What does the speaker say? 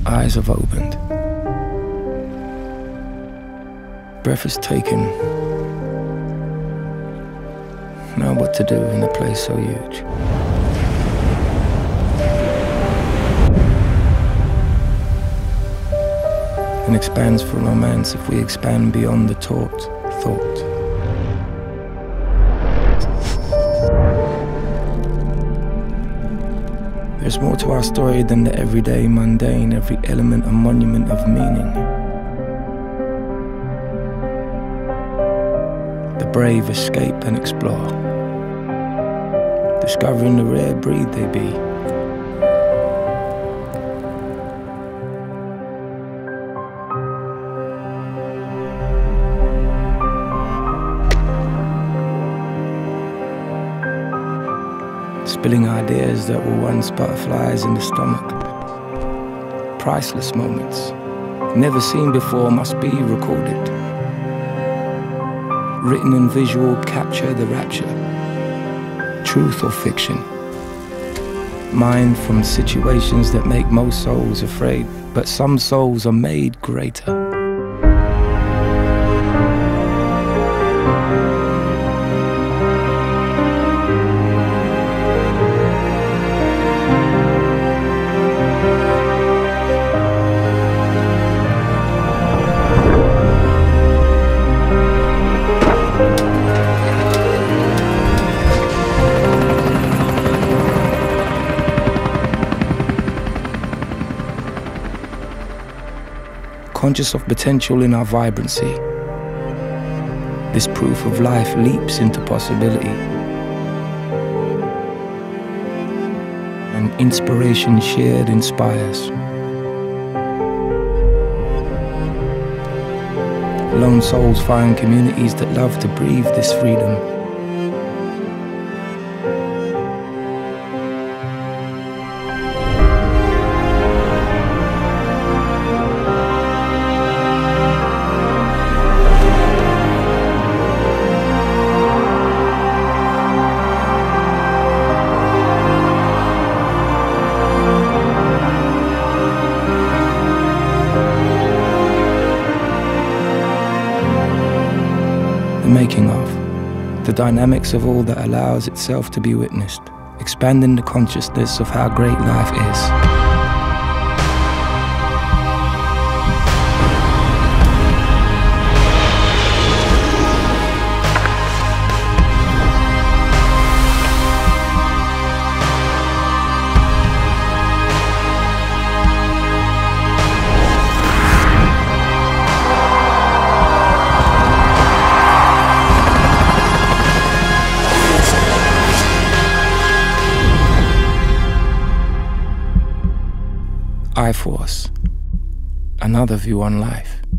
Eyes have opened. Breath is taken. Now what to do in a place so huge? And expands for romance if we expand beyond the taught thought. There's more to our story than the everyday mundane, every element a monument of meaning. The brave escape and explore, discovering the rare breed they be. Spilling ideas that were once butterflies in the stomach. Priceless moments, never seen before, must be recorded. Written and visual capture the rapture. Truth or fiction. Mined from situations that make most souls afraid, but some souls are made greater. Conscious of potential in our vibrancy, this proof of life leaps into possibility. And inspiration shared inspires. Lone souls find communities that love to breathe this freedom. Making of, the dynamics of all that allows itself to be witnessed, expanding the consciousness of how great life is. Eyeforce, another view on life.